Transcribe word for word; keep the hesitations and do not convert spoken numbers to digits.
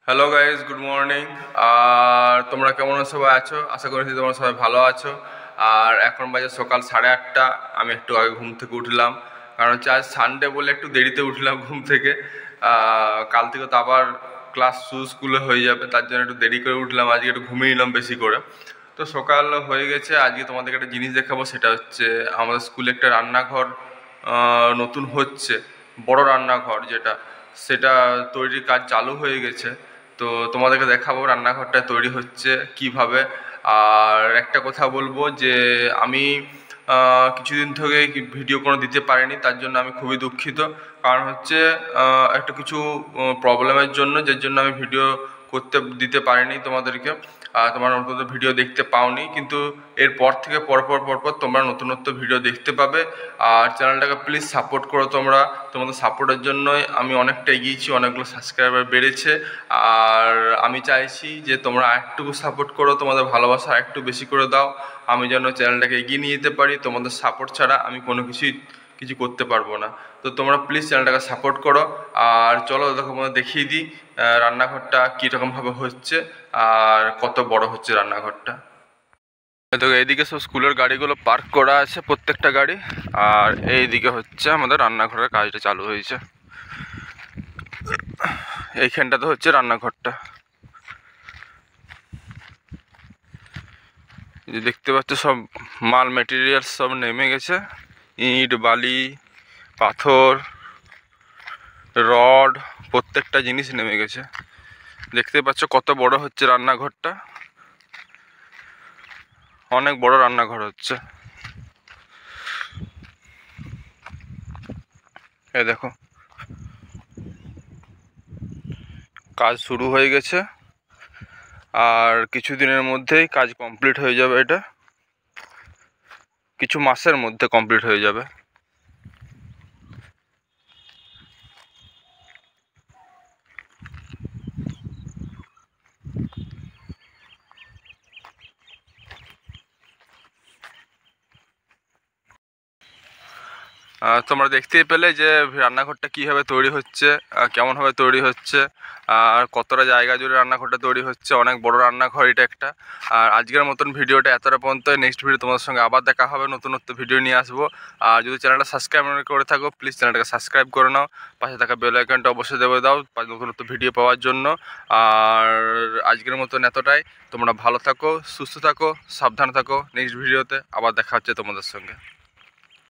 Hello guys, good morning. আর তোমরা কেমন সবাই আছো? আশা করি তোমরা সবাই ভালো আছো। আর এখন বাজে সকাল সাড়ে আটটা। আমি একটু আগে ঘুম থেকে উঠলাম, কারণ হচ্ছে আজ সানডে বলে একটু দেরিতে উঠলাম ঘুম থেকে। কাল থেকে তো আবার ক্লাস স্কুলে হয়ে যাবে, তার জন্য একটু দেরি করে উঠলাম। আজকে একটু ঘুমিয়ে নিলাম বেশি করে। তো সকাল হয়ে গেছে। আজকে তোমাদেরকে একটা জিনিস দেখাবো, সেটা হচ্ছে আমাদের স্কুলে একটা রান্নাঘর নতুন হচ্ছে, বড় রান্নাঘর যেটা, সেটা তৈরির কাজ চালু হয়ে গেছে। তো তোমাদেরকে দেখাবো রান্নাঘরটা তৈরি হচ্ছে কিভাবে। আর একটা কথা বলবো যে আমি কিছুদিন থেকে ভিডিও কোনো দিতে পারিনি, তার জন্য আমি খুবই দুঃখিত। কারণ হচ্ছে একটা কিছু প্রবলেমের জন্য, যার জন্য আমি ভিডিও করতে দিতে পারিনি তোমাদেরকে। আর তোমরা নতুন ভিডিও দেখতে পাওনি, কিন্তু এরপর থেকে পরপর পরপর তোমরা নতুনত্ব ভিডিও দেখতে পাবে। আর চ্যানেলটাকে প্লিজ সাপোর্ট করো তোমরা। তোমাদের সাপোর্টের জন্যই আমি অনেকটা এগিয়েছি, অনেকগুলো সাবস্ক্রাইবার বেড়েছে। আর আমি চাইছি যে তোমরা আরেকটু সাপোর্ট করো, তোমাদের ভালোবাসা আরেকটু বেশি করে দাও, আমি যেন চ্যানেলটাকে এগিয়ে নিয়ে যেতে পারি। তোমাদের সাপোর্ট ছাড়া আমি কোনো কিছুই কিছু করতে পারবো না। তো তোমরা প্লিজ চ্যানেলটাকে সাপোর্ট করো। আর চলো তোমাদের দেখিয়ে দিই রান্নাঘরটা কীরকমভাবে হচ্ছে আর কত বড় হচ্ছে রান্নাঘরটা। তো এইদিকে সব স্কুলের গাড়িগুলো পার্ক করা আছে, প্রত্যেকটা গাড়ি। আর এইদিকে হচ্ছে আমাদের রান্নাঘরের কাজটা চালু হয়েছে। এইখানটাতে হচ্ছে রান্নাঘরটা। যে দেখতে পাচ্ছ সব মাল মেটেরিয়াল সব নেমে গেছে, ইট, বালি, পাথর, রড, প্রত্যেকটা জিনিস নেমে গেছে। দেখতে পাচ্ছ কত বড় হচ্ছে রান্নাঘরটা, অনেক বড় রান্নাঘর হচ্ছে। এই দেখো কাজ শুরু হয়ে গেছে, আর কিছু দিনের মধ্যেই কাজ কমপ্লিট হয়ে যাবে। এটা কিছু মাসের মধ্যে কমপ্লিট হয়ে যাবে। তোমরা দেখতেই পেলে যে রান্নাঘরটা কীভাবে তৈরি হচ্ছে, কেমনভাবে তৈরি হচ্ছে, আর কতটা জায়গা জুড়ে রান্নাঘরটা তৈরি হচ্ছে। অনেক বড় রান্নাঘর এটা একটা। আর আজকের মতন ভিডিওটা এতটা পর্যন্ত। নেক্সট ভিডিও তোমাদের সঙ্গে আবার দেখা হবে, নতুন নতুন ভিডিও নিয়ে আসবো। আর যদি চ্যানেলটা সাবস্ক্রাইব করে থাকো, প্লিজ চ্যানেলটাকে সাবস্ক্রাইব করে নাও। পাশে থাকা বেল আইকনটা অবশ্যই দেবে দাও নতুন নতুন ভিডিও পাওয়ার জন্য। আর আজকের মতন এতটাই। তোমরা ভালো থাকো, সুস্থ থাকো, সাবধানে থাকো। নেক্সট ভিডিওতে আবার দেখা হচ্ছে তোমাদের সঙ্গে।